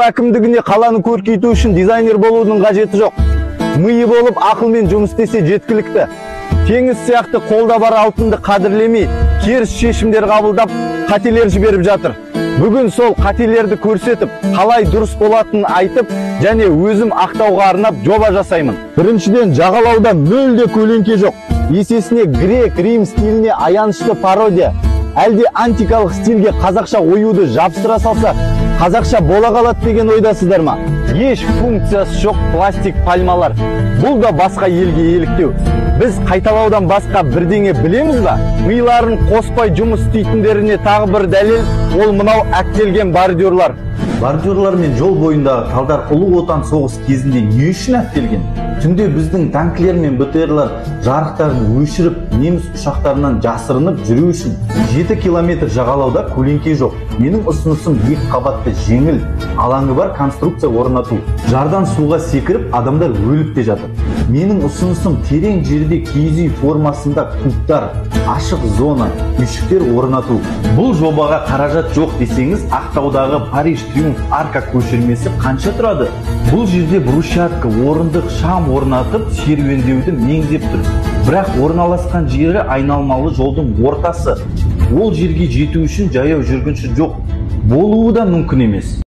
әкімдігіне қаланы көркейту үшін дизайнер болудың қажеті жоқ. Миы болып, ақылмен жұмыс істесе жеткілікті. Теңіз сияқты қолда бар алтынды қадірлемей, теріс шешімдер қабылдап, қателер жіберіп жатыр. Бүгін сол қателерді көрсетіп, қалай дұрыс болатынын айтып, және өзім ақтауға арнап жоба жасаймын. Біріншіден, жағалауда мүлде көлеңке жоқ. Есесіне грек, рим стиліне аянышты пародия, әлде антикалық стильге қазақша оюды жабыстыра салса, қазақша бола қалады деген ойдасыздар ма? Еш функциясы жоқ пластик пальмалар. Бұл да басқа елге еліктеу. Біз қайталаудан басқа бірдеңе білеміз ба? Миларын қоспай жұмыс істейтіндеріне тағы бір дәлел, ол мынау әктелген бордюрлар. Бордюрлар мен жол бойындағы талдар ұлы отан соғыс кезінде не үшін әктелген? Түнде біздің танкілер мен БТРлар жарықтарын өшіріп, неміс ұшақтарынан жасырынып жүру үшін 7 километр жағалауда көлеңке жоқ. Менің ұсынысым екі қабатты жеңіл, алаңы бар конструкция орнату. Жардан суға секіріп, адамдар өліп те жатыр. Менің ұсынысым терең жерде киіз үй формасында кубтар, ашық зона, үйшіктер орнату. Бұл жобаға қаражат жоқ десеңіз, Ақтаудағы Париж Триумф арка көшірмесі қанша тұрады? Бұл жерде брусчатка, орындық, шам орнатып, серуендеуді меңзеп тұр. Бірақ орналасқан жері айналмалы жолдың ортасы. Ол жерге жету үшін жаяу жүргінші жоқ. Болуы да мүмкін емес.